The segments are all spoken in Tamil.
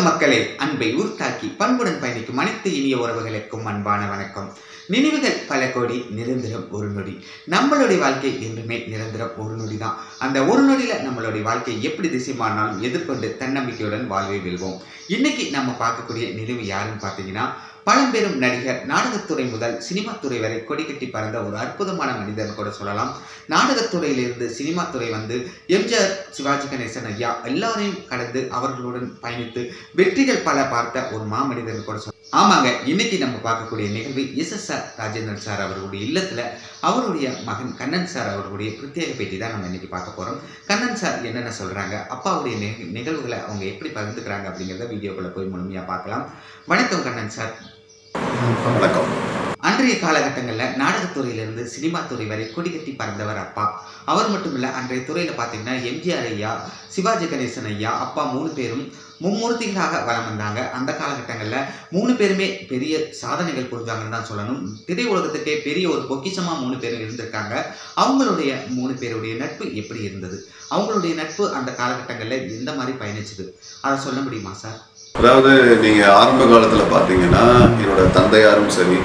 வணக்கம் மக்களே, அன்பை உருத்தாக்கி பண்புடன் பயணிக்கும் அனைத்து இனிய உறவுகளுக்கும் அன்பான வணக்கம். நினைவுகள் பல கோடி, நிரந்தரம் ஒரு நொடி. நம்மளுடைய வாழ்க்கை என்றுமே நிரந்தரம் ஒரு நொடி தான். அந்த ஒரு நொடியில நம்மளுடைய வாழ்க்கை எப்படி திசை மாறினாலும் எதிர்கொண்டு தன்னம்பிக்கையுடன் வாழ்வை வெல்வோம். இன்னைக்கு நம்ம பார்க்கக்கூடிய நினைவு யாருன்னு பார்த்தீங்கன்னா, பழம்பெரும் நடிகர், நாடகத்துறை முதல் சினிமா துறை வரை கொடி கட்டி பறந்த ஒரு அற்புதமான மனிதன் கூட சொல்லலாம். நாடகத்துறையிலிருந்து சினிமா துறை வந்து எம்ஜிஆர், சிவாஜி கணேசன் ஐயா எல்லாரையும் கடந்து அவர்களுடன் பயணித்து வெற்றிகள் பல பார்த்த ஒரு மாமனிதன் கூட சொல்லலாம். ஆமாங்க, இன்னைக்கு நம்ம பார்க்கக்கூடிய நிகழ்வு SSR ராஜேந்திரன் சார் அவர்களுடைய இல்லத்துல அவருடைய மகன் கண்ணன் சார் அவர்களுடைய பிரத்யேக பேட்டி தான் நம்ம இன்னைக்கு பார்க்க போறோம். கண்ணன் சார் என்னென்ன சொல்றாங்க, அப்பாவுடைய நிகழ்வுகளை அவங்க எப்படி பகிர்ந்துக்கிறாங்க அப்படிங்கிறத வீடியோக்குள்ள போய் முழுமையா பார்க்கலாம். வணக்கம் கண்ணன் சார். வணக்கம். அன்றைய காலகட்டங்களில் நாடகத்துறையிலிருந்து சினிமா துறை வரை கொடி கட்டி பறந்தவர் அப்பா. அவர் மட்டும் இல்லை, அன்றைய துறையில் பார்த்தீங்கன்னா எம்ஜிஆர் ஐயா, சிவாஜி கணேசன் ஐயா, அப்பா 3 பேரும் மும்மூர்த்திகளாக வலம் வந்தாங்க. அந்த காலகட்டங்களில் 3 பேருமே பெரிய சாதனைகள் புரிஞ்சாங்கன்னு தான் சொல்லணும். திரை உலகத்துக்கே பெரிய ஒரு பொக்கிஷமாக 3 பேரும் இருந்திருக்காங்க. அவங்களுடைய 3 பேருடைய நட்பு எப்படி இருந்தது, அவங்களுடைய நட்பு அந்த காலகட்டங்களில் எந்த மாதிரி பயணிச்சுது, அதை சொல்ல முடியுமா சார்? அதாவது நீங்கள் ஆரம்ப காலத்தில் பார்த்தீங்கன்னா என்னோட தந்தையாரும் சரி,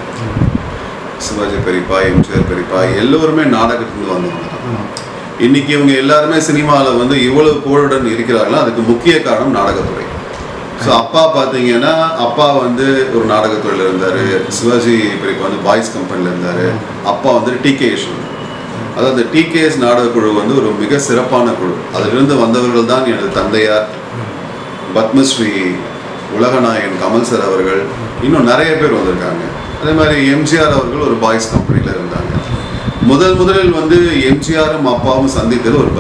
சிவாஜி பெரியப்பா, எம்ஜிஆர் பெரியப்பா எல்லோருமே நாடகத்துலேருந்து வந்தவங்க. இன்னைக்கு இவங்க எல்லாருமே சினிமாவில் வந்து இவ்வளவு புகழுடன் இருக்கிறார்களோ அதுக்கு முக்கிய காரணம் நாடகத்துறை. ஸோ அப்பா பார்த்தீங்கன்னா, அப்பா வந்து ஒரு நாடகத்துறையில் இருந்தார். சிவாஜி பெரியப்பா வந்து பாய்ஸ் கம்பெனியில் இருந்தார். அப்பா வந்து TKS, அதாவது TKS நாடகக்குழு வந்து ஒரு மிக சிறப்பான குழு. அதிலிருந்து வந்தவர்கள் தான் எனது தந்தையார், பத்மஸ்ரீ உலகநாயகன் கமல் சார் அவர்கள், இன்னும் நிறைய பேர் வந்திருக்காங்க. அதே மாதிரி எம்ஜிஆர் அவர்கள் ஒரு பாய்ஸ் கம்பெனியில் இருந்தாங்க. முதலில் வந்து எம்ஜிஆரும் அப்பாவும் சந்தித்தது ஒரு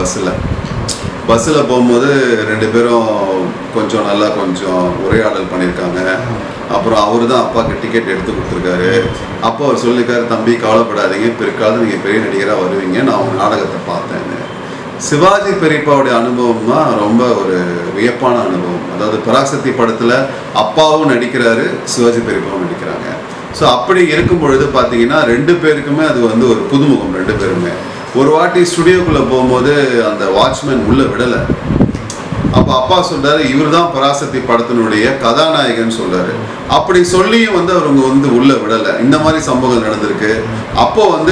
பஸ்ஸில் போகும்போது 2 பேரும் கொஞ்சம் நல்லா கொஞ்சம் உரையாடல் பண்ணியிருக்காங்க. அப்புறம் அவர் தான் அப்பாவுக்கு டிக்கெட் எடுத்து கொடுத்துருக்காரு. அப்போ அவர் சொல்லியிருக்காரு, தம்பி கவலைப்படாதீங்க, பிற்காலம் நீங்கள் பெரிய நடிகராக வருவீங்க, நான் அவங்க நாடகத்தை பார்த்தேன்னு. சிவாஜி பெரியப்பாவுடைய அனுபவம் தான் ரொம்ப ஒரு வியப்பான அனுபவம். அதாவது பராசக்தி படத்தில் அப்பாவும் நடிக்கிறாரு, சிவாஜி பெரியப்பாவும் நடிக்கிறாங்க. ஸோ அப்படி இருக்கும் பொழுது பார்த்தீங்கன்னா 2 பேருக்குமே அது வந்து ஒரு புதுமுகம். 2 பேருமே ஒரு வாட்டி ஸ்டுடியோக்குள்ளே போகும்போது அந்த வாட்ச்மேன் உள்ளே விடலை. அப்போ அப்பா சொல்கிறாரு, இவர் தான் பராசக்தி படத்தினுடைய கதாநாயகன் சொல்கிறாரு. அப்படி சொல்லியும் வந்து அவங்க வந்து உள்ளே விடலை. இந்த மாதிரி சம்பவங்கள் நடந்திருக்கு. அப்போ வந்து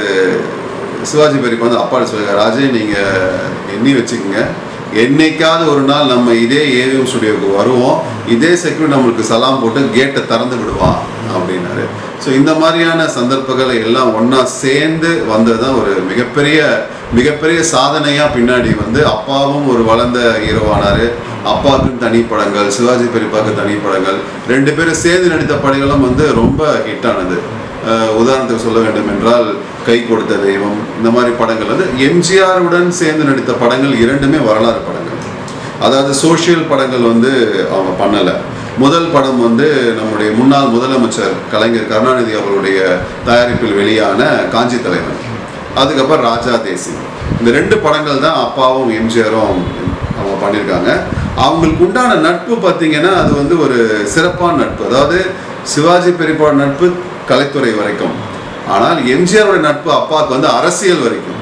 சிவாஜி பெரியப்பா வந்து அப்பாட்ட சொல்லுங்க, ராஜே நீங்கள் எண்ணி வச்சுக்கோங்க, என்னைக்காவது ஒரு நாள் நம்ம இதே AVM ஸ்டுடியோவுக்கு வருவோம், இதே செக்யூரிட்டி நம்மளுக்கு சலாம் போட்டு கேட்டை திறந்து விடுவான் அப்படின்னாரு. ஸோ இந்த மாதிரியான சந்தர்ப்பங்களை எல்லாம் ஒன்றா சேர்ந்து வந்தது தான் ஒரு மிகப்பெரிய சாதனையாக பின்னாடி வந்து அப்பாவும் ஒரு வளர்ந்த ஹீரோவானார். அப்பாவுக்கும் தனிப்படங்கள், சிவாஜி பெரியப்பாவுக்கு தனிப்படங்கள், 2 பேரும் சேர்ந்து நடித்த படங்களும் வந்து ரொம்ப ஹிட்டானது. உதாரணத்துக்கு சொல்ல வேண்டும் என்றால் கை கொடுத்த தெய்வம், இந்த மாதிரி படங்கள் வந்து எம்ஜிஆருடன் சேர்ந்து நடித்த படங்கள் 2மே வரலாறு படங்கள். அதாவது சோஷியல் படங்கள் வந்து அவங்க பண்ணலை. முதல் படம் வந்து நம்முடைய முன்னாள் முதலமைச்சர் கலைஞர் கருணாநிதி அவர்களுடைய தயாரிப்பில் வெளியான காஞ்சி தலைவன், அதுக்கப்புறம் ராஜா தேசி. இந்த 2 படங்கள் தான் அப்பாவும் எம்ஜிஆரும் அவங்க பண்ணியிருக்காங்க. அவங்களுக்கு உண்டான நட்பு பார்த்தீங்கன்னா அது வந்து ஒரு சிறப்பான நட்பு. அதாவது சிவாஜி பெரியப்பா நட்பு கலைத்துறை வரைக்கும், ஆனால் எம்ஜிஆரோட நட்பு அப்பாவுக்கு வந்து அரசியல் வரைக்கும்.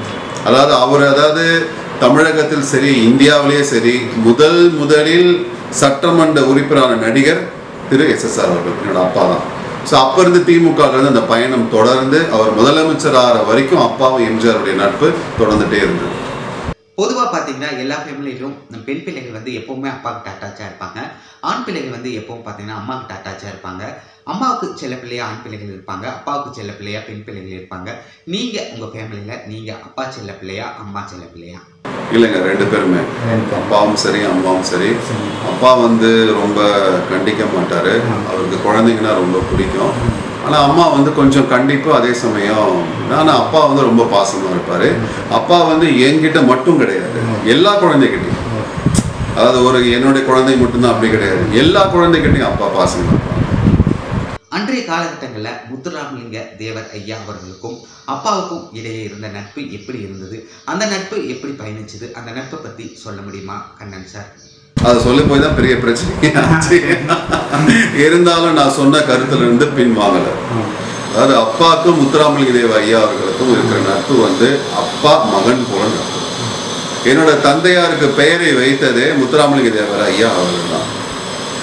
அதாவது தமிழகத்தில் சரி, இந்தியாவிலேயே சரி, முதலில் சட்டமன்ற உறுப்பினரான நடிகர் திரு SSR அவர்கள் என்னோட அப்பா தான். ஸோ அப்போ இருந்து திமுகவிலிருந்து அந்த பயணம் தொடர்ந்து அவர் முதலமைச்சர் ஆகிற வரைக்கும் அப்பாவும் எம்ஜிஆருடைய நட்பு தொடர்ந்துட்டே இருந்தது. பொதுவாக பார்த்தீங்கன்னா எல்லா ஃபேமிலியிலும் பெண் பிள்ளைகள் வந்து எப்போவுமே அப்பாவுக்கு அட்டாச்சாக இருப்பாங்க. ஆண் பிள்ளைகள் வந்து எப்பவும் பார்த்தீங்கன்னா அம்மாவுக்கு அட்டாச்சாக இருப்பாங்க. அம்மாவுக்கு செல்ல பிள்ளையா ஆண் பிள்ளைகள் இருப்பாங்க, அப்பாவுக்கு செல்ல பிள்ளையா பெண் பிள்ளைகள் இருப்பாங்க. நீங்கள் உங்கள் ஃபேமிலியில் நீங்கள் அப்பா செல்ல பிள்ளையா அம்மா செல்ல பிள்ளையா? இல்லைங்க, 2 பேருமே, அப்பாவும் சரி அம்மாவும் சரி. அப்பா வந்து ரொம்ப கண்டிக்க மாட்டார், அவருக்கு குழந்தைங்கன்னா ரொம்ப பிடிக்கும். ஆனால் அம்மா வந்து கொஞ்சம் கண்டிப்பு, அதே சமயம் ஆனால் அப்பா வந்து ரொம்ப பாசமாக இருப்பார். அப்பா வந்து என்கிட்ட மட்டும் கிடையாது, எல்லா குழந்தைகிட்டையும். அதாவது என்னுடைய குழந்தை மட்டும்தான் அப்படி கிடையாது, எல்லா குழந்தைகிட்டையும் அப்பா பாசமாக இருப்பார். அன்றைய காலகட்டங்களில் முத்துராமலிங்க தேவர் ஐயா அவர்களுக்கும் அப்பாவுக்கும் இடையே இருந்த நட்பு எப்படி இருந்தது, அந்த நட்பு எப்படி பயணிச்சது, அந்த நட்பை பற்றி சொல்ல முடியுமா கண்ணன் சார்? அதை சொல்ல போய் தான் பெரிய பிரச்சனையாச்சு. இருந்தாலும் நான் சொன்ன கருத்துல இருந்து பின் வாங்கலை. அதாவது அப்பாவுக்கும் முத்துராமலிங்க தேவர் ஐயா அவர்களுக்கும் இருக்கிற நட்பு வந்து அப்பா மகன் போல நட்பு. என்னோட தந்தையாருக்கு பெயரை வைத்ததே முத்துராமலிங்க தேவர் ஐயா அவர்கள் தான்.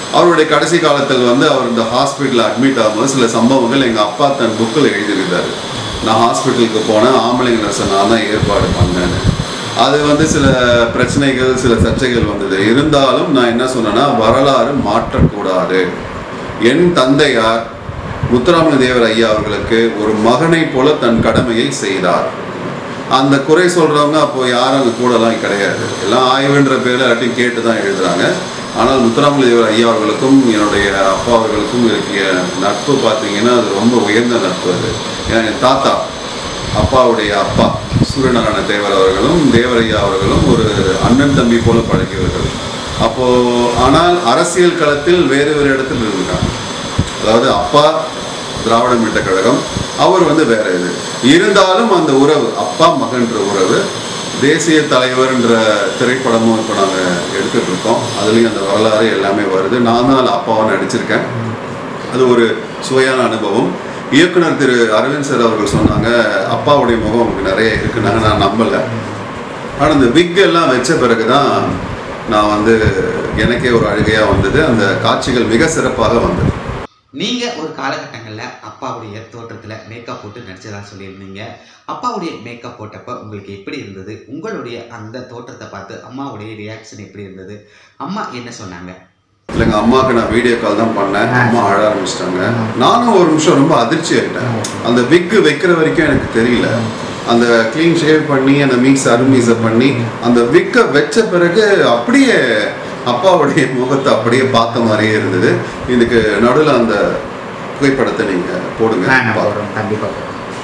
அவருடைய கடைசி காலத்தில் வந்து அவர் இந்த ஹாஸ்பிட்டலில் அட்மிட் ஆகும்போது சில சம்பவங்கள் எங்கள் அப்பா தன் புக்கில் எழுதியிருந்தார். நான் ஹாஸ்பிட்டலுக்கு போனேன், ஆம்பளைங்க நர்ஸை நான் தான் ஏற்பாடு பண்ணேன்னு. அது வந்து சில பிரச்சனைகள், சில சர்ச்சைகள் வந்தது. இருந்தாலும் நான் என்ன சொன்னேன்னா, வரலாறு மாற்றக்கூடாது. என் தந்தையார் முத்துராமலிங்க தேவர் ஐயா அவர்களுக்கு ஒரு மகனை போல தன் கடமையை செய்தார். அந்த குறை சொல்றவங்க அப்போ யாரும் அங்கே கூடலாம் கிடையாது, எல்லாம் ஆய்வுன்ற பேரில் எல்லாத்தையும் கேட்டு தான் எழுதுறாங்க. ஆனால் முத்துராமலிங்க தேவர் ஐயா அவர்களுக்கும் என்னுடைய அப்பா அவர்களுக்கும் இருக்கிற நட்பு பார்த்தீங்கன்னா அது ரொம்ப உயர்ந்த நட்பு. அது என் தாத்தா, அப்பாவுடைய அப்பா சூரியநாராயண தேவர் அவர்களும் தேவரையா அவர்களும் ஒரு அண்ணன் தம்பி போல பழகியவர்கள். அப்போது ஆனால் அரசியல் களத்தில் வேறு வேறு இடத்தில் இருந்திருக்காங்க. அதாவது அப்பா திராவிட முன்னேற்ற கழகம், அவர் வந்து வேற இது. இருந்தாலும் அந்த உறவு, அப்பா மகன்ற உறவு, தேசிய தலைவர்ன்ற திரைப்படமும் இப்போ நாங்கள் எடுத்துகிட்டு இருக்கோம். அதுலேயும் அந்த வரலாறு எல்லாமே வருது. நான் தான் அப்பாவை நடிச்சிருக்கேன். அது ஒரு சுவையான அனுபவம். இயக்குனர் திரு அரவிந்த் சார் அவர்கள் சொன்னாங்க, அப்பாவுடைய முகம் உங்களுக்கு நிறைய இருக்குன்னாங்க. நான் நம்பலை. ஆனால் இந்த விக் எல்லாம் வச்ச பிறகு தான் நான் வந்து எனக்கே ஒரு அழுகையாக வந்தது. அந்த காட்சிகள் மிக சிறப்பாக வந்தது. நீங்கள் ஒரு காலகட்டங்களில் அப்பாவுடைய தோற்றத்தில் மேக்கப் போட்டு நடிச்சதா சொல்லியிருந்தீங்க. அப்பாவுடைய மேக்கப் போட்டப்போ உங்களுக்கு எப்படி இருந்தது? உங்களுடைய அந்த தோற்றத்தை பார்த்து அம்மாவுடைய ரியாக்ஷன் எப்படி இருந்தது? அம்மா என்ன சொன்னாங்க? இல்லைங்க, அம்மாவுக்கு நான் வீடியோ கால் தான் பண்ணேன். அம்மா அழ ஆரம்பிச்சிட்டாங்க. நானும் ஒரு நிமிஷம் ரொம்ப அதிர்ச்சி ஆகிட்டேன். அந்த விக்கு வைக்கிற வரைக்கும் எனக்கு தெரியல. அந்த க்ளீன் ஷேவ் பண்ணி அந்த அருமீஸை பண்ணி அந்த விக்கை வச்ச பிறகு அப்படியே அப்பாவுடைய முகத்தை அப்படியே பார்த்த மாதிரியே இருந்தது. இதுக்கு நடுவில் அந்த புகைப்படத்தை நீங்கள் போடுங்க. கண்டிப்பாக.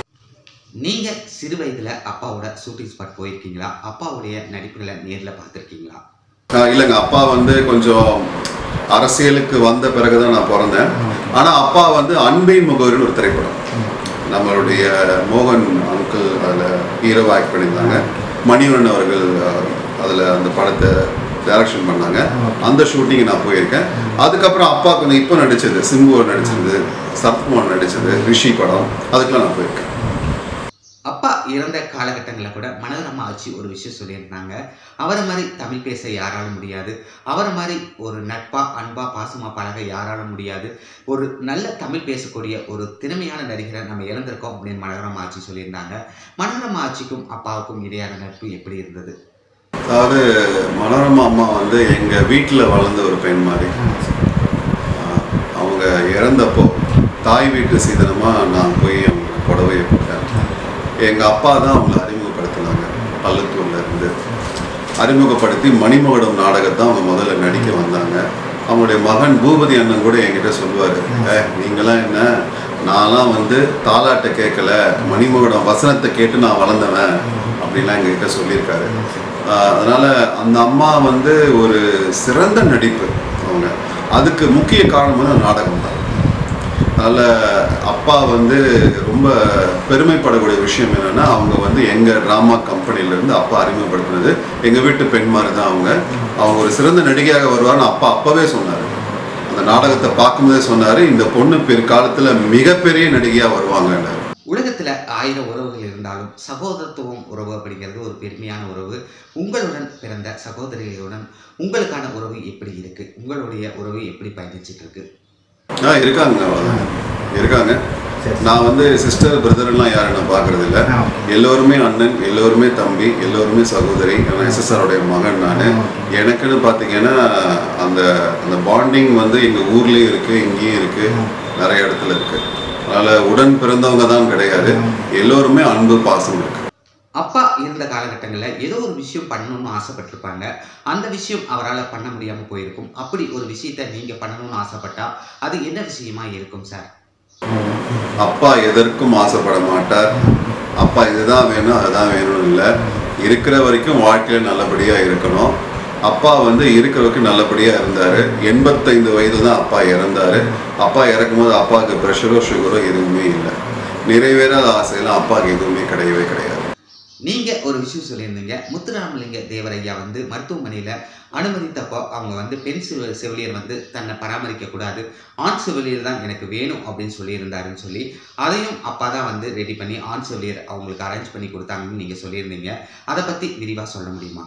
நீங்கள் சிறு வயதில் அப்பாவோட ஷூட்டிங் ஸ்பாட் போயிருக்கீங்களா? அப்பாவுடைய நடிப்புகளை நேரில் பார்த்துருக்கீங்களா? இல்லைங்க, அப்பா வந்து கொஞ்சம் அரசியலுக்கு வந்த பிறகுதான் நான் பிறந்தேன். ஆனால் அப்பா வந்து அன்பின் முகவரின்னு ஒரு திரைப்படம், நம்மளுடைய மோகன் அங்கிள் அதில் ஹீரோவாக ஆக்ட் பண்ணியிருந்தாங்க. மணிவண்ணன் அவர்கள் அதில் அந்த படத்தை டைரக்ஷன் பண்ணாங்க. அந்த ஷூட்டிங் நான் போயிருக்கேன். அதுக்கப்புறம் அப்பா கொஞ்சம் இப்போ நடித்தது, சிம்புவர் நடித்தது, சரத்குமார் நடித்தது, ரிஷி படம், அதுக்கெலாம் நான் போயிருக்கேன். அப்பா இறந்த காலகட்டங்களில் கூட மனோரமா ஆட்சி ஒரு விஷயம் சொல்லியிருந்தாங்க, அவரை மாதிரி தமிழ் பேச யாராலும் முடியாது, அவரை மாதிரி ஒரு நட்பா அன்பா பாசமா பழக யாராலும் முடியாது, ஒரு நல்ல தமிழ் பேசக்கூடிய ஒரு திறமையான நடிகரை நம்ம இறந்திருக்கோம் அப்படின்னு மனோரமா ஆட்சி சொல்லியிருந்தாங்க. மனோரமா ஆட்சிக்கும் அப்பாவுக்கும் இடையான நட்பு எப்படி இருந்தது? அதாவது மனோரமா அம்மா வந்து எங்கள் வீட்டில் வளர்ந்த ஒரு பெண் மாதிரி. அவங்க இறந்தப்போ தாய் வீட்டு சீதனமாக நான் போய் அவங்க புடவையை போட்டேன். எங்கள் அப்பா தான் அவங்கள அறிமுகப்படுத்தினாங்க. பள்ளத்தூரில் இருந்து அறிமுகப்படுத்தி மணிமகுடம் நாடகத்தை அவங்க முதல்ல நடிக்க வந்தாங்க. அவங்களுடைய மகன் பூபதி அண்ணன் கூட என்கிட்ட சொல்லுவார், நீங்களாம் என்ன, நான்லாம் வந்து தாலாட்டை கேட்கல, மணிமகுடம் வசனத்தை கேட்டு நான் வளர்ந்தவன் அப்படின்லாம் எங்ககிட்ட சொல்லியிருக்காரு. அதனால் அந்த அம்மா வந்து ஒரு சிறந்த நடிப்பு அவங்க. அதுக்கு முக்கிய காரணம் வந்து நாடகம் தான். அதனால் அப்பா வந்து ரொம்ப பெருமைப்படக்கூடிய விஷயம் என்னென்னா, அவங்க வந்து எங்கள் ட்ராமா கம்பெனிலேருந்து அப்பா அறிமுகப்படுத்தினது எங்கள் வீட்டு பெண் மாதிரி தான். அவங்க ஒரு சிறந்த நடிகையாக வருவார்னு அப்பா அப்போவே சொன்னார். அந்த நாடகத்தை பார்க்கும்போதே சொன்னார், இந்த பொண்ணு பிற்காலத்தில் மிகப்பெரிய நடிகையாக வருவாங்கன்னாரு. உலகத்தில் 1000 உறவுகள் இருந்தாலும் சகோதரத்துவம் உறவு அப்படிங்கிறது ஒரு பெருமையான உறவு. உங்களுடன் பிறந்த சகோதரிகளுடன் உங்களுக்கான உறவு எப்படி இருக்குது? உங்களுடைய உறவு எப்படி பயணிச்சுட்டு இருக்கு? இருக்காங்க. நான் வந்து சிஸ்டர் பிரதர்லாம் யாரும் நான் பார்க்கறது இல்லை. எல்லோருமே அண்ணன், எல்லோருமே தம்பி, எல்லோருமே சகோதரி. எஸ்எஸ்ஆருடைய மகன் நான். எனக்குன்னு பார்த்தீங்கன்னா அந்த அந்த பாண்டிங் வந்து எங்கள் ஊர்லேயும் இருக்குது, இங்கேயும் இருக்குது, நிறைய இடத்துல இருக்குது. அதனால் உடன் பிறந்தவங்க தான் கிடையாது, எல்லோருமே அன்பு பாசம் இருக்குது. அப்பா இருந்த காலகட்டங்களில் ஏதோ ஒரு விஷயம் பண்ணணும்னு ஆசைப்பட்டிருப்பாங்க. அந்த விஷயம் அவரால் பண்ண முடியாமல் போயிருக்கும். அப்படி ஒரு விஷயத்தை நீங்கள் பண்ணணும்னு ஆசைப்பட்டா அது என்ன விஷயமா இருக்கும் சார்? அப்பா எதற்கும் ஆசைப்பட மாட்டார். அப்பா இதுதான் வேணும் அதுதான் வேணும்னு இல்லை, இருக்கிற வரைக்கும் வாழ்க்கையில் நல்லபடியாக இருக்கணும். அப்பா வந்து இருக்கிற வரைக்கும் நல்லபடியாக இருந்தார். 85 வயது தான் அப்பா இறந்தார். அப்பா இறக்கும்போது அப்பாவுக்கு ப்ரெஷரோ சுகரோ எதுவுமே இல்லை. நிறைவேறாத ஆசையெல்லாம் அப்பாவுக்கு எதுவுமே கிடையவே கிடையாது. நீங்கள் ஒரு விஷயம் சொல்லியிருந்தீங்க, முத்துராமலிங்க தேவரையா வந்து மருத்துவமனையில் அனுமதித்தப்போ அவங்க வந்து பெண் செவிலியர் வந்து தன்னை பராமரிக்கக்கூடாது, ஆண் செவிலியர் தான் எனக்கு வேணும் அப்படின்னு சொல்லியிருந்தாருன்னு சொல்லி, அதையும் அப்பா தான் வந்து ரெடி பண்ணி ஆண் செவிலியர் அவங்களுக்கு அரேஞ்ச் பண்ணி கொடுத்தாங்கன்னு நீங்கள் சொல்லியிருந்தீங்க. அதை பற்றி விரிவாக சொல்ல முடியுமா?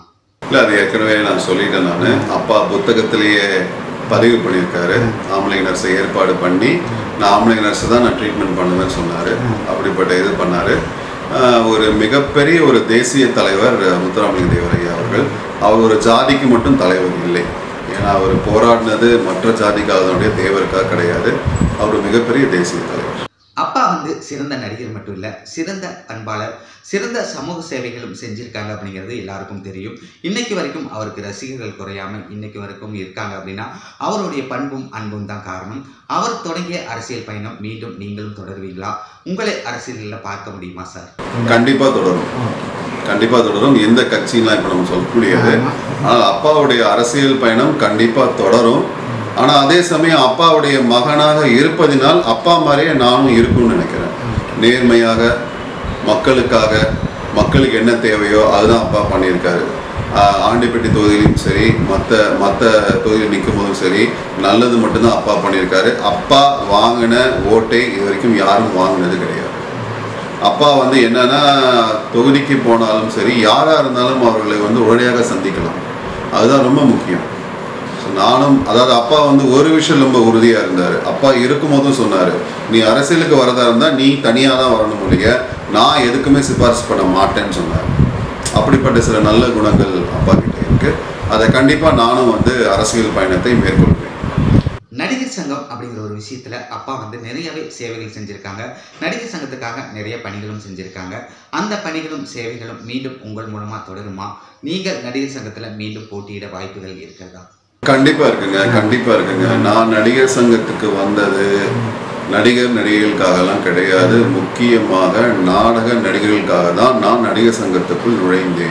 இல்லை, அது ஏற்கனவே நான் சொல்லிட்டேன். நான் அப்பா புத்தகத்திலேயே பதிவு பண்ணியிருக்காரு. ஆம்பளை நர்ஸை ஏற்பாடு பண்ணி நான் ஆம்பளை நர்ஸை தான் நான் ட்ரீட்மெண்ட் பண்ணுவேன்னு சொன்னார். அப்படிப்பட்ட இது பண்ணார். ஒரு மிகப்பெரிய ஒரு தேசிய தலைவர் முத்துராமலிங்க தேவர் ஐயா அவர்கள். அவர் ஒரு ஜாதிக்கு மட்டும் தலைவர் இல்லை. ஏன்னா அவர் போராடினது மற்ற ஜாதிக்காக, தேவருக்காக கிடையாது. அவர் மிகப்பெரிய தேசிய தலைவர். அப்பா வந்து சிறந்த நடிகர் மட்டும் இல்லை, சிறந்த பண்பாளர், சிறந்த சமூக சேவைகளும் செஞ்சுருக்காங்க அப்படிங்கிறது எல்லாருக்கும் தெரியும். இன்னைக்கு வரைக்கும் அவருக்கு ரசிகர்கள் குறையாமல் இன்னைக்கு வரைக்கும் இருக்காங்க அப்படின்னா அவருடைய பண்பும் அன்பும் தான் காரணம். அவர் தொடங்கிய அரசியல் பயணம் மீண்டும் நீங்களும் தொடருவீங்களா? உங்களை அரசியலில் பார்க்க முடியுமா சார்? கண்டிப்பாக தொடரும், கண்டிப்பாக தொடரும். எந்த கட்சின்லாம் இப்போ நம்ம சொல்ல முடியாது. ஆனால் அப்பாவுடைய அரசியல் பயணம் கண்டிப்பாக தொடரும். ஆனால் அதே சமயம் அப்பாவுடைய மகனாக இருப்பதினால் அப்பா மாதிரியே நானும் இருக்கும்னு நினைக்கிறேன். நேர்மையாக மக்களுக்காக, மக்களுக்கு என்ன தேவையோ அதுதான் அப்பா பண்ணியிருக்காரு. ஆண்டிப்பட்டி தொகுதியிலும் சரி, மற்ற தொகுதியில் நிற்கும் போதும் சரி, நல்லது மட்டும்தான் அப்பா பண்ணியிருக்காரு. அப்பா வாங்கின ஓட்டை இது வரைக்கும் யாரும் வாங்கினது கிடையாது. அப்பா வந்து என்னன்னா, தொகுதிக்கு போனாலும் சரி, யாராக இருந்தாலும் அவர்களை வந்து உடனடியாக சந்திக்கலாம். அதுதான் ரொம்ப முக்கியம். நானும், அதாவது அப்பா வந்து ஒரு விஷயம் ரொம்ப உறுதியாக இருந்தார். அப்பா இருக்கும் போதும் சொன்னார், நீ அரசியலுக்கு வரதா இருந்தால் நீ தனியாக தான் வரணும் இல்லையா, நான் எதுக்குமே சிபாரிசு பண்ண மாட்டேன்னு சொன்னார். அப்படிப்பட்ட சில நல்ல குணங்கள் அப்பா கிட்ட இருக்கு. அதை கண்டிப்பாக நானும் வந்து அரசியல் பயணத்தை மேற்கொள்வேன். நடிகர் சங்கம் அப்படிங்கிற ஒரு விஷயத்துல அப்பா வந்து நிறையவே சேவைகள் செஞ்சிருக்காங்க. நடிகர் சங்கத்துக்காக நிறைய பணிகளும் செஞ்சிருக்காங்க. அந்த பணிகளும் சேவைகளும் மீண்டும் உங்கள் மூலமா தொடருமா? நீங்கள் நடிகர் சங்கத்துல மீண்டும் போட்டியிட வாய்ப்புகள் இருக்கிறதா? கண்டிப்பா இருக்குங்க, கண்டிப்பா இருக்குங்க. நான் நடிகர் சங்கத்துக்கு வந்தது நடிகர்களுக்காகலாம் கிடையாது. முக்கியமாக நாடக நடிகர்களுக்காக தான் நான் நடிகர் சங்கத்துக்குள் நுழைந்தேன்.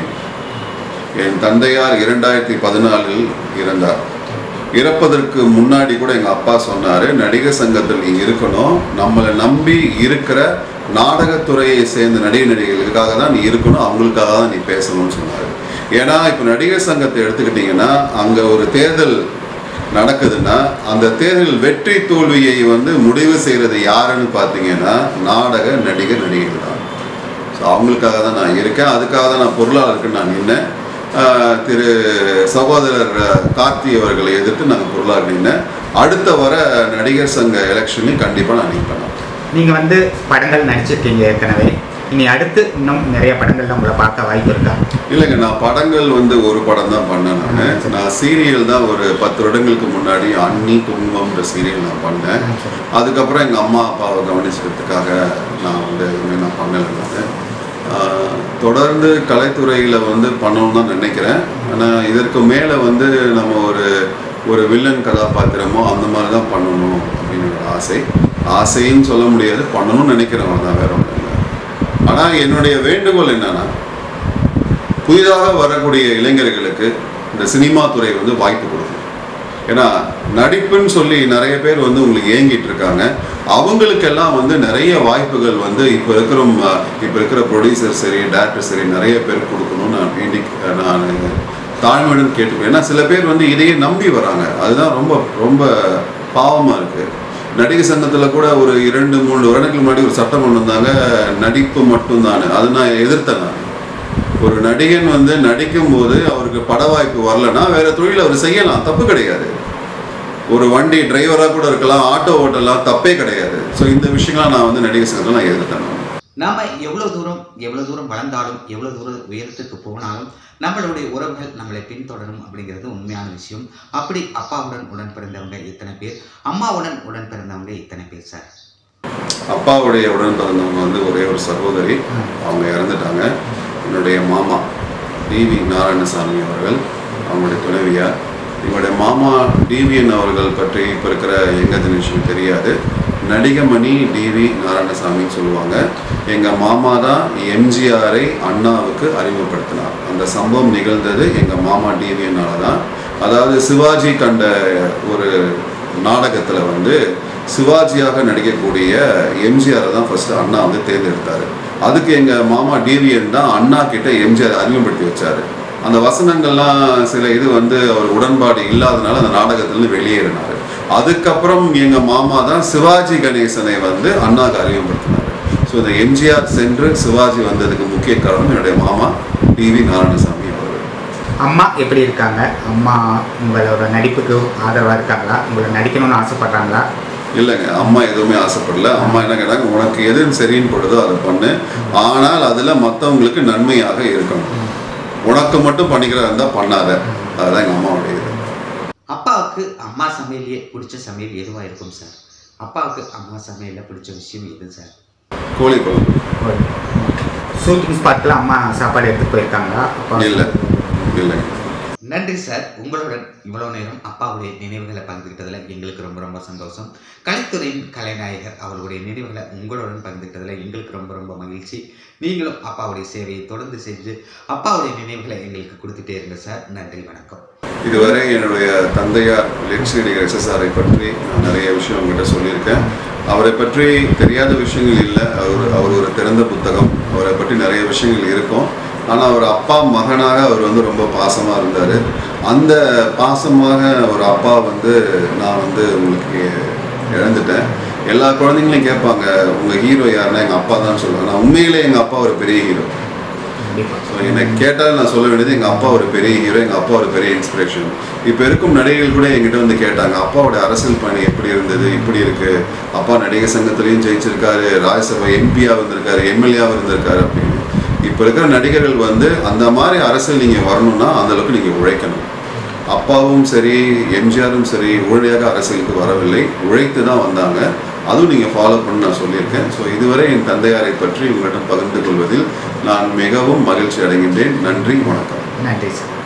என் தந்தையார் 2014 இறந்தார். இறப்பதற்கு முன்னாடி கூட எங்கள் அப்பா சொன்னார், நடிகர் சங்கத்தில் நீ இருக்கணும், நம்மளை நம்பி இருக்கிற நாடகத்துறையை சேர்ந்த நடிகர்களுக்காக தான் நீ இருக்கணும், அவங்களுக்காக தான் நீ பேசணும்னு சொன்னார். ஏன்னா இப்போ நடிகர் சங்கத்தை எடுத்துக்கிட்டிங்கன்னா அங்கே ஒரு தேர்தல் நடக்குதுன்னா அந்த தேர்தல் வெற்றி தோல்வியை வந்து முடிவு செய்கிறது யாருன்னு பார்த்தீங்கன்னா நடிகர்கள் தான். ஸோ அவங்களுக்காக தான் நான் இருக்கேன். அதுக்காக தான் நான் பொருளாளருக்குன்னு நான் நின்னேன். திரு சகோதரர் கார்த்தி அவர்களை எதிர்த்து நாங்கள் பொருளாளர் நின்னேன். அடுத்த வர நடிகர் சங்க எலெக்ஷன்லையும் கண்டிப்பாக நான் நிற்பேன். நீங்கள் வந்து படங்கள் நடிச்சிருக்கீங்க ஏற்கனவே, இனி அடுத்து இன்னும் நிறைய படங்கள்லாம் உங்களை பார்க்க வாய்ப்பு இருக்கா? இல்லைங்க, நான் படங்கள் வந்து ஒரு படம் தான் பண்ணேன். நான் சீரியல் தான் ஒரு 10 வருடங்களுக்கு முன்னாடி அன்னி குடும்பம்ன்ற சீரியல் நான் பண்ணேன். அதுக்கப்புறம் எங்கள் அம்மா அப்பாவை கவனிச்சுக்கிறதுக்காக நான் வந்து எதுவுமே நான் பண்ணலை. தொடர்ந்து கலைத்துறையில் வந்து பண்ணணும்னு தான் நினைக்கிறேன். ஆனால் இதற்கு மேலே வந்து நம்ம ஒரு வில்லன் கதாபாத்திரமோ அந்த மாதிரி தான் பண்ணணும் அப்படின்னு ஒரு ஆசைன்னு சொல்ல முடியாது, பண்ணணும்னு நினைக்கிறேன் தான், வேற ஒன்றும் இல்லை. ஆனால் என்னுடைய வேண்டுகோள் என்னன்னா, புதிதாக வரக்கூடிய இளைஞர்களுக்கு இந்த சினிமா துறை வந்து வாய்ப்பு கொடுக்கும். ஏன்னா நடிப்புன்னு சொல்லி நிறைய பேர் வந்து உங்களுக்கு ஏங்கிட்டு இருக்காங்க. அவங்களுக்கெல்லாம் வந்து நிறைய வாய்ப்புகள் வந்து இப்போ இருக்கிற ப்ரொடியூசர் சரி, டேரக்டர் சரி, நிறைய பேர் கொடுக்கணும்னு நான் தாழ்மையுடன் கேட்டுப்பேன். ஏன்னா சில பேர் வந்து இதையே நம்பி வராங்க. அதுதான் ரொம்ப ரொம்ப பாவமாக இருக்குது. நடிகர் சங்கத்தில் கூட ஒரு 2-3 வருடங்களுக்கு முன்னாடி ஒரு சட்டம் கொண்டு வந்தாங்க, நடிப்பு மட்டும்தான். அது நான் எதிர்த்தேன். நான் ஒரு நடிகன் வந்து நடிக்கும் போது அவருக்கு பட வாய்ப்பு வரலன்னா வேற தொழில் அவர் செய்யலாம், தப்பு கிடையாது. ஒரு வண்டி டிரைவராக கூட இருக்கலாம், ஆட்டோ ஓட்டலாம், தப்பே கிடையாது. ஸோ இந்த விஷயங்கள்லாம் நான் வந்து நடிகர் சங்கத்தில் நான் எதிர்த்தேன். நாம எவ்வளவு தூரம் வளர்ந்தாலும், எவ்வளவு தூரம் உயரத்துக்கு போனாலும் நம்மளுடைய உறவுகள் நம்மளை பின்தொடரும் அப்படிங்கிறது உண்மையான விஷயம். அப்படி அப்பாவுடன் உடன் பிறந்தவங்க எத்தனை பேர், அம்மாவுடன் உடன் பிறந்தவங்க எத்தனை பேர் சார்? அப்பாவுடைய உடன் பிறந்தவங்க வந்து ஒரே ஒரு சகோதரி, அவங்க இறந்துட்டாங்க. என்னுடைய மாமா டிவி நாராயணசாமி அவர்கள், அவங்களுடைய துணைவியார். எங்களுடைய மாமா டிவிஎன் அவர்கள் பற்றி இப்போ இருக்கிற எங்க ஜெனரேஷன் தெரியாது. நடிகமணி டிவி நாராயணசாமின்னு சொல்லுவாங்க. எங்கள் மாமா தான் எம்ஜிஆரை அண்ணாவுக்கு அறிமுகப்படுத்தினார். அந்த சம்பவம் நிகழ்ந்தது எங்கள் மாமா டிவிஎன்னால தான். அதாவது சிவாஜி கண்ட ஒரு நாடகத்தில் வந்து சிவாஜியாக நடிக்கக்கூடிய எம்ஜிஆரை தான் ஃபஸ்ட்டு அண்ணா வந்து தேர்ந்தெடுத்தார். அதுக்கு எங்கள் மாமா டிவிஎன் தான் அண்ணா கிட்ட எம்ஜிஆர் அறிமுகப்படுத்தி வச்சார். அந்த வசனங்கள்லாம் சில இது வந்து அவர் உடன்பாடு இல்லாதனால அந்த நாடகத்திலேருந்து வெளியேறினார். அதுக்கப்புறம் எங்கள் மாமா தான் சிவாஜி கணேசனை வந்து அண்ணாவுக்கு அறிமுகப்படுத்தினார். ஸோ இந்த எம்ஜிஆர் சென்று சிவாஜி வந்ததுக்கு முக்கிய காரணம் என்னுடைய மாமா டிவி நாராயணசாமி அவர்கள். அம்மா எப்படி இருக்காங்க? அம்மா உங்களோட நடிப்புக்கு ஆதரவாக இருக்காங்களா? உங்களை நடிக்கணும்னு ஆசைப்படுறாங்களா? இல்லைங்க, அம்மா எதுவுமே ஆசைப்படல. அம்மா என்ன கேட்டாங்க, உனக்கு எது சரின்னு படுதோ அதை பண்ணு, ஆனால் அதில் மற்றவங்களுக்கு நன்மையாக இருக்கணும், உனக்கு மட்டும் பண்ணிக்கிறதா இருந்தால் பண்ணாத. அதுதான் எங்கள் அம்மாவுடைய இது. அப்பாவுக்கு அம்மா சமையலையே பிடிச்ச சமையல் எதுவாக இருக்கும் சார்? அப்பாவுக்கு அம்மா சமையலில் பிடிச்ச விஷயம் எது சார்? கோழி குழம்பு. ஷூட்டிங் ஸ்பாட்டில் அம்மா சாப்பாடு எடுத்துகிட்டு போயிருக்காங்களா? இல்லை இல்லைங்க. நன்றி சார். உங்களுடன் இவ்வளோ நேரம் அப்பாவுடைய நினைவுகளை பகிர்ந்துக்கிட்டதில் எங்களுக்கு ரொம்ப ரொம்ப சந்தோஷம். கலைத்துறையின் கலைநாயகர் அவர்களுடைய நினைவுகளை உங்களுடன் பகிர்ந்துக்கிட்டதில் எங்களுக்கு ரொம்ப ரொம்ப மகிழ்ச்சி. நீங்களும் அப்பாவுடைய சேவையை தொடர்ந்து செஞ்சு அப்பாவுடைய நினைவுகளை எங்களுக்கு கொடுத்துட்டே இருங்க சார். நன்றி, வணக்கம். இதுவரை என்னுடைய தந்தையார் லெக்ஷரி நடிகர் SSRஐ பற்றி நான் நிறைய விஷயம் உங்கள்கிட்ட சொல்லியிருக்கேன். அவரை பற்றி தெரியாத விஷயங்கள் இல்லை. அவர் ஒரு திறந்த புத்தகம். அவரை பற்றி நிறைய விஷயங்கள் இருக்கும். ஆனால் அவர் அப்பா மகனாக அவர் வந்து ரொம்ப பாசமாக இருந்தார். அந்த பாசமாக ஒரு அப்பா வந்து நான் வந்து உங்களுக்கு இழந்துட்டேன். எல்லா குழந்தைங்களையும் கேட்பாங்க, உங்கள் ஹீரோ யாருன்னா எங்கள் அப்பா தான் சொல்லுவாங்க. நான் உண்மையிலே எங்கள் அப்பா ஒரு பெரிய ஹீரோ. ஸோ என்னை கேட்டால் நான் சொல்ல வேண்டியது, எங்கள் அப்பா ஒரு பெரிய ஹீரோ, எங்கள் அப்பா ஒரு பெரிய இன்ஸ்பிரேஷன். இப்போ இருக்கும் நடிகர்கள் கூட எங்கிட்ட வந்து கேட்டாங்க, அப்பாவோட அரசியல் பணி எப்படி இருந்தது, இப்படி இருக்குது, அப்பா நடிகர் சங்கத்துலேயும் ஜெயிச்சிருக்காரு, ராஜ்யசபா எம்பியாக இருந்திருக்காரு, எம்எல்ஏவாக இருந்திருக்காரு அப்படின்னு. இப்போ இருக்கிற நடிகர்கள் வந்து அந்த மாதிரி அரசியல் நீங்கள் வரணும்னா அந்தளவுக்கு நீங்கள் உழைக்கணும். அப்பாவும் சரி எம்ஜிஆரும் சரி உடனடியாக அரசியலுக்கு வரவில்லை, உழைத்து தான் வந்தாங்க. அதுவும் நீங்கள் ஃபாலோ பண்ண நான் சொல்லியிருக்கேன். ஸோ இதுவரை என் தந்தையாரை பற்றி உங்களிடம் பகிர்ந்து கொள்வதில் நான் மிகவும் மகிழ்ச்சி அடைகின்றேன். நன்றி, வணக்கம். நன்றி சார்.